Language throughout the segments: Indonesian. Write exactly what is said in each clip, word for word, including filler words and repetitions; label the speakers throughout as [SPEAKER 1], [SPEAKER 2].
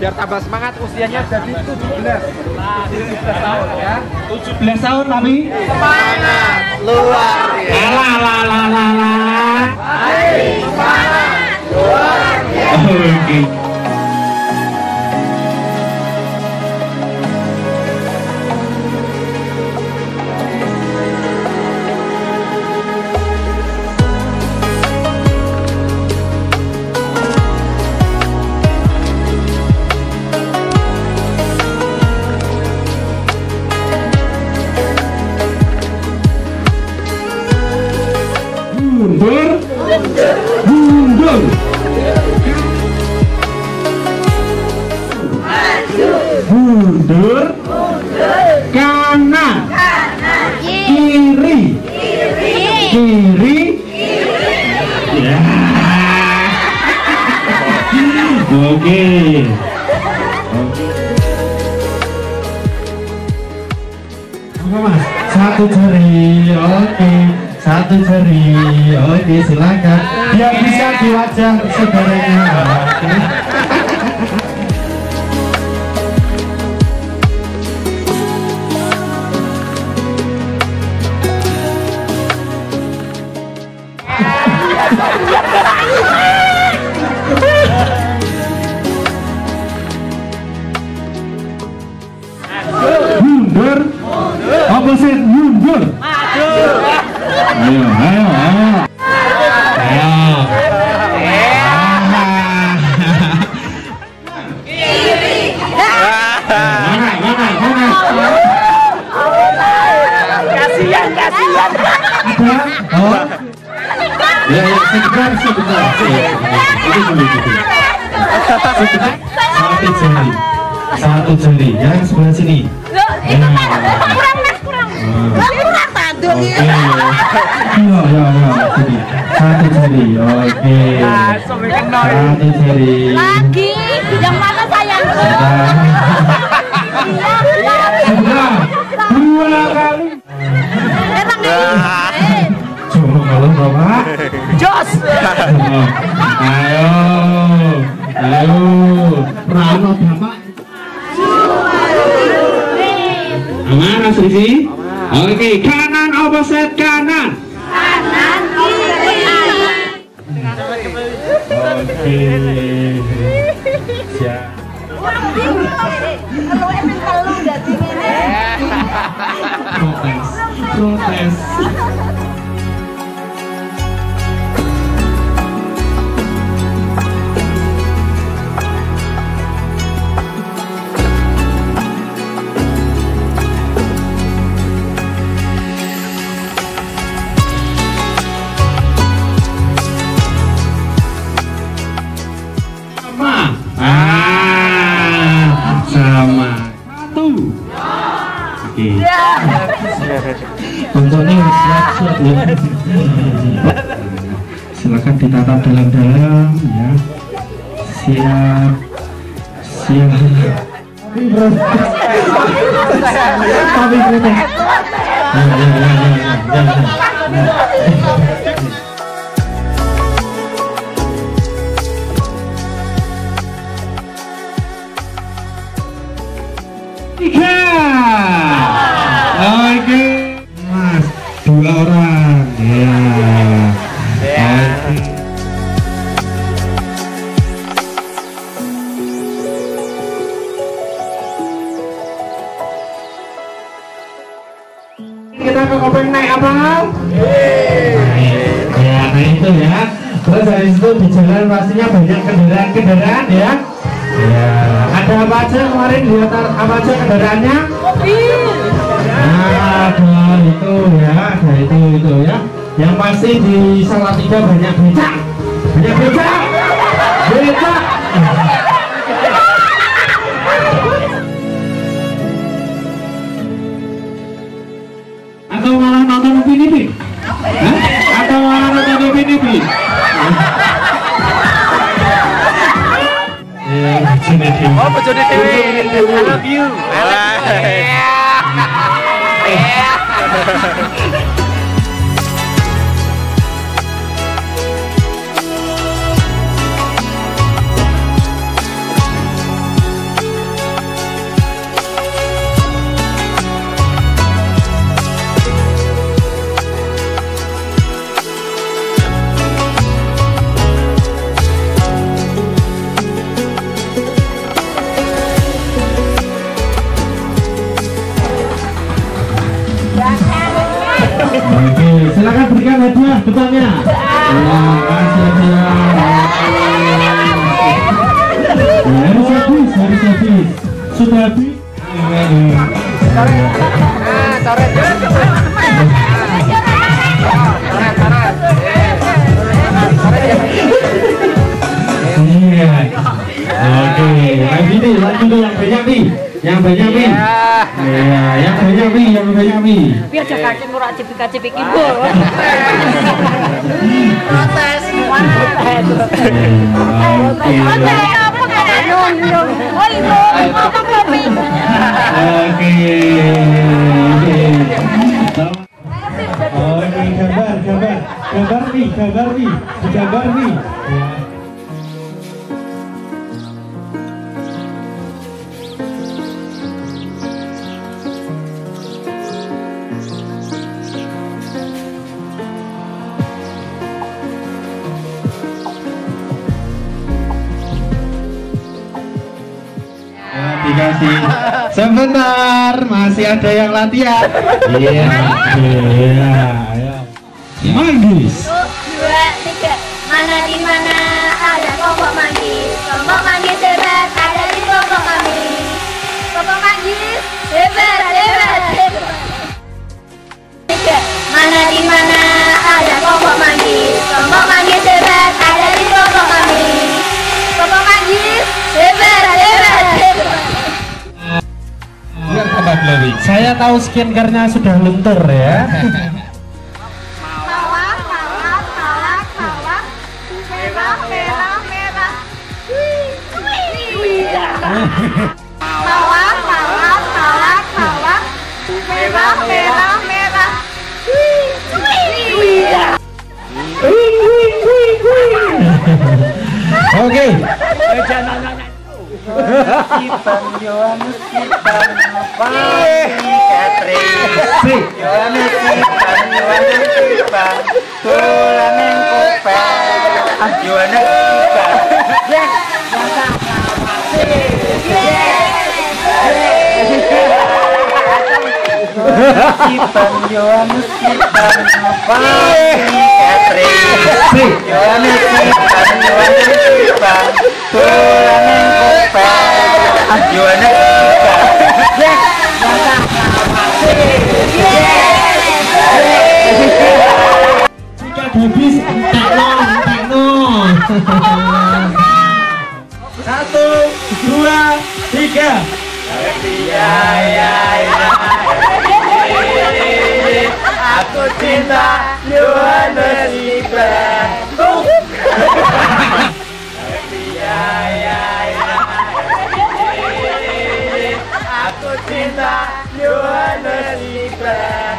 [SPEAKER 1] biar tambah semangat usianya jadi tujuh belas tahun ya.
[SPEAKER 2] tujuh belas tahun tapi
[SPEAKER 1] semangat luar biasa.
[SPEAKER 2] La la la la la.
[SPEAKER 1] Semangat luar biasa.
[SPEAKER 2] Oke. Mundur, mundur, mundur, kanan, kiri, kiri, ya. Oke. Apa mas? Satu jari, oke. Satu jari, oke silakan. Dia bisa di wajah saudaranya. Oke. Mundur, opposite mundur. Ayo, ayo, ayo. Ayo. Mana, mana, mana?
[SPEAKER 1] Kasihan, kasihan.
[SPEAKER 2] Ada? Oh. Ya, ya, sebentar, sebentar. Itu dulu, itu. Sebentar. Satu jari. Satu jari. Yang sebelah sini.
[SPEAKER 3] Itu kurang mas, kurang. Kurang tanduk
[SPEAKER 2] Oke. Ya, ya, ya. Sini. Satu jari. Oke. Satu jari.
[SPEAKER 3] Lagi, yang mana sayangku?
[SPEAKER 2] Sebelah. Dua kali.
[SPEAKER 3] Emang ini.
[SPEAKER 2] Coba kalau bapak.
[SPEAKER 1] Jos.
[SPEAKER 2] Ayo. Ayo. Prano bapak. Aman Mas Rizky? Oke, kanan opposite kanan.
[SPEAKER 3] Kanan, kiri.
[SPEAKER 2] Oke. Siap.
[SPEAKER 3] Kalau emang kalau jadi ini.
[SPEAKER 2] Protes. Protes. Sama. Ah, sama. Satu. Oke. Bentuknya siap-siap ya. Silakan ditatap dalam-dalam ya. Siap. Siap. Tapi protes. Ya, ya, ya, ya, ya, ya. Tiga. Oke. Mas, dua orang. Ya. Oke. Kita ke kopeng naik apa? Ya, nah itu ya. Terus dari situ di jalan pastinya banyak kendaraan-kendaraan ya. Ya, ada apa aja kemarin lihat apa aja kendaraannya?
[SPEAKER 3] Mobil.
[SPEAKER 2] Nah, ada itu ya, ada itu itu ya. Yang pasti di Salatiga banyak becak, banyak becak, becak. Atau malah nonton Upin Ipin? Hah? Atau malah nonton Upin Ipin?
[SPEAKER 1] Oh, bojone dhewe. I love you. I love you.
[SPEAKER 2] depannya. Nah, kasih aja. Harus habis, harus habis. Sudah habis.
[SPEAKER 1] Ah, coret.
[SPEAKER 2] Iya. Oke, lagi nih, lagi nih yang banyak nih, yang banyak nih. Iya, yang banyak nih, yang banyak nih.
[SPEAKER 3] Biar jaga murah cipika-cipik ibu. Protes.
[SPEAKER 2] Oke. Oke, gambar, gambar, gambar nih, gambar nih, gambar nih. Dikasih sebentar, masih ada yang latihan. Iya, iya, ayo. Manggis.
[SPEAKER 3] Dua, tiga. Mana di mana ada kelompok manggis? Kelompok manggis hebat ada di kelompok kami. Kelompok manggis hebat, hebat, hebat. Tiga. Mana di mana ada kelompok manggis? Kelompok manggis hebat ada di kelompok kami. Kelompok manggis hebat, hebat, hebat.
[SPEAKER 2] Saya tahu skincare-nya sudah luntur ya.
[SPEAKER 3] Mawar, mawar, mawar, mawar. Merah, merah, merah. Wih, wih, wih. Mawar, mawar, mawar, mawar. Merah, merah, merah. Wih, wih, wih.
[SPEAKER 2] Oke.
[SPEAKER 1] Kipan Yohanes kipan Catherine Yohanes kipan Yohanes kipan tulaneng kupeng Yohanes kipan kipan Yohanes kipan Catherine Yohanes kipan Yohanes kipan tulaneng Yohanes
[SPEAKER 2] Jika habis tekno, tekno. Satu, dua, tiga.
[SPEAKER 1] Ya, ya, ya. Aku cinta Yohanes kipan. Ya, ya, ya. Aku cinta Yohanes kipan.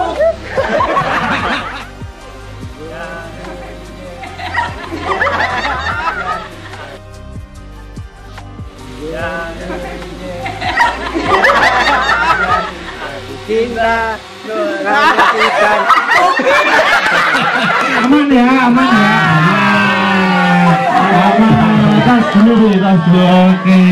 [SPEAKER 1] Cinta Yohanes kipan.
[SPEAKER 2] Aman ya, aman ya. Aman. Aman. Tas dulu, tas dulu. Oke.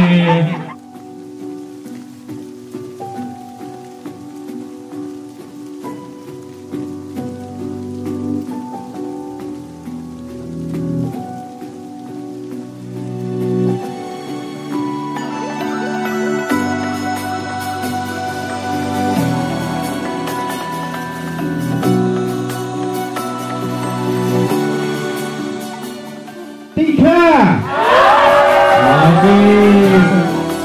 [SPEAKER 2] Tiga. Oke.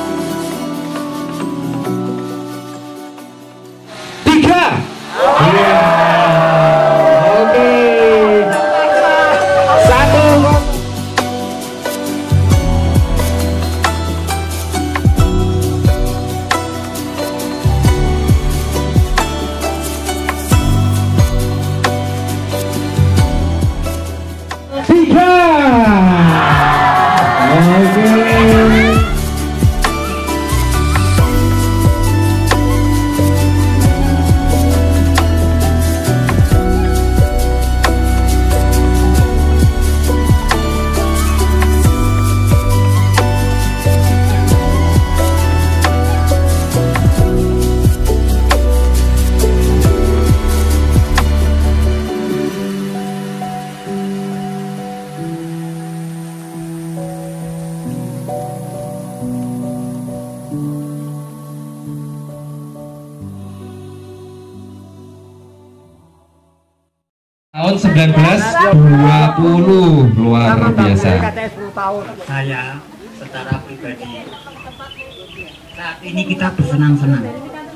[SPEAKER 2] tahun sembilan belas dua puluh, luar biasa.
[SPEAKER 4] Saya secara pribadi saat ini kita bersenang-senang.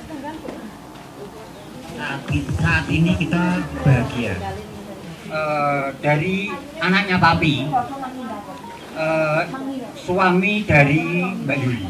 [SPEAKER 4] Saat, saat ini kita bahagia. Uh, dari anaknya Papi, uh, suami dari Mbak Yuli.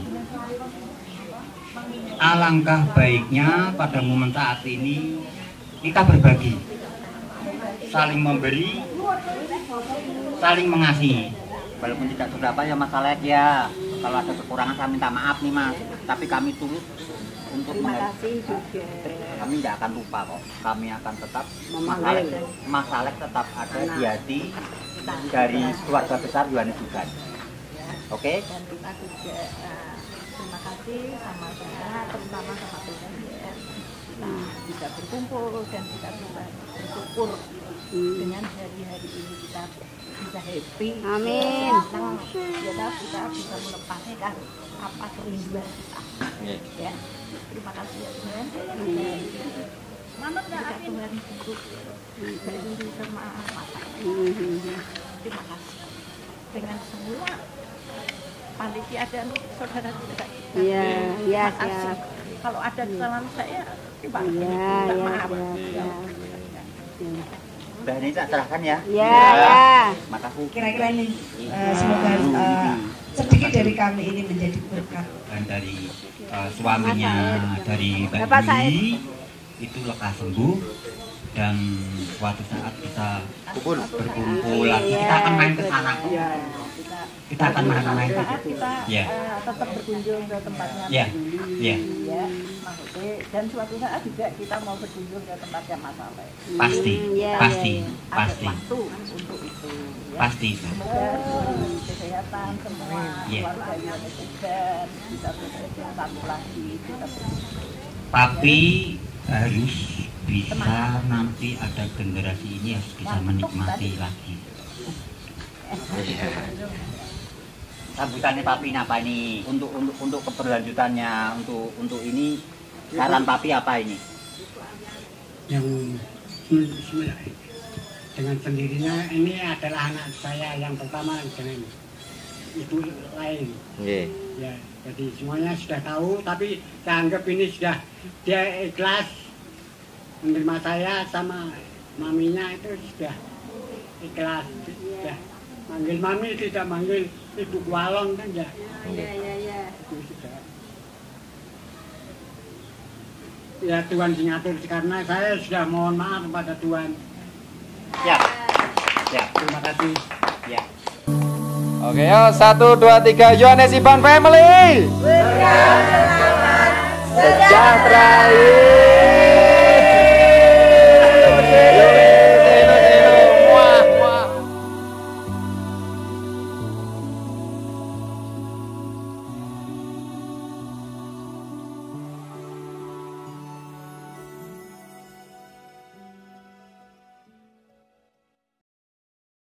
[SPEAKER 4] Alangkah baiknya pada momen saat ini kita berbagi, saling memberi, saling mengasihi.
[SPEAKER 5] Walaupun tidak seberapa ya Mas Alex ya, kalau ada kekurangan saya minta maaf nih Mas, tapi kami tulus untuk mengasih juga. Kami tidak akan lupa kok, kami akan tetap Mas Alex, Mas Alex tetap ada di hati dari keluarga besar Yohanes juga. Oke? Dan kita juga uh, terima kasih sama saya, terutama sama Tuhan ya. Kita bisa berkumpul dan kita bisa bersyukur hmm. dengan hari-hari ini kita bisa happy. Amin. Kita kita bisa melepaskan apa kerinduan kita. Ya. Terima kasih ya Tuhan. Mama kita Tuhan untuk berdiri sama mata. Terima kasih dengan semua panitia dan saudara-saudara. Iya, iya, iya. Kalau ada kesalahan saya, terima kasih. Iya, iya, iya. Udah ini tak serahkan ya. Iya, ya. Makasih.
[SPEAKER 6] Kira-kira ini uh, semoga uh, sedikit dari kami ini menjadi berkat.
[SPEAKER 4] Dan dari uh, suaminya dari Mbak Yuli itu lekas sembuh dan suatu saat kita kumpul berkumpul lagi, kita akan main ke sana. Kita akan main-main ke situ. Ya.
[SPEAKER 5] Tetap berkunjung ke tempatnya
[SPEAKER 4] ya. Ya.
[SPEAKER 5] Ya. Maksudnya dan suatu saat juga kita mau berkunjung ke tempatnya Mas Alex.
[SPEAKER 4] Pasti,
[SPEAKER 5] ya,
[SPEAKER 4] pasti,
[SPEAKER 5] ya, ya.
[SPEAKER 4] pasti.
[SPEAKER 5] Ada waktu untuk itu. Ya.
[SPEAKER 4] Pasti.
[SPEAKER 5] Semoga kesehatan semua
[SPEAKER 4] ya.
[SPEAKER 5] keluarga Yohanes juga bisa bersatu lagi. Kita
[SPEAKER 4] Tapi harus bisa Teman. nanti ada generasi ini harus bisa menikmati lagi.
[SPEAKER 5] Sambutannya Papi apa ini untuk untuk untuk keberlanjutannya untuk untuk ini saran Papi apa ini?
[SPEAKER 7] Yang dengan sendirinya ini adalah anak saya yang pertama dengan ibu lain. Yeah. Ya, jadi semuanya sudah tahu, tapi saya anggap ini sudah dia ikhlas menerima saya sama maminya itu sudah ikhlas, sudah manggil mami tidak manggil ibu kualon kan ya. Iya iya iya. Itu sudah. Ya Tuhan mengatur karena saya sudah mohon maaf kepada Tuhan.
[SPEAKER 4] Ya. Ya, terima kasih.
[SPEAKER 5] Ya.
[SPEAKER 1] Oke, yo satu dua tiga Yohanes Iban Family. Sejahtera.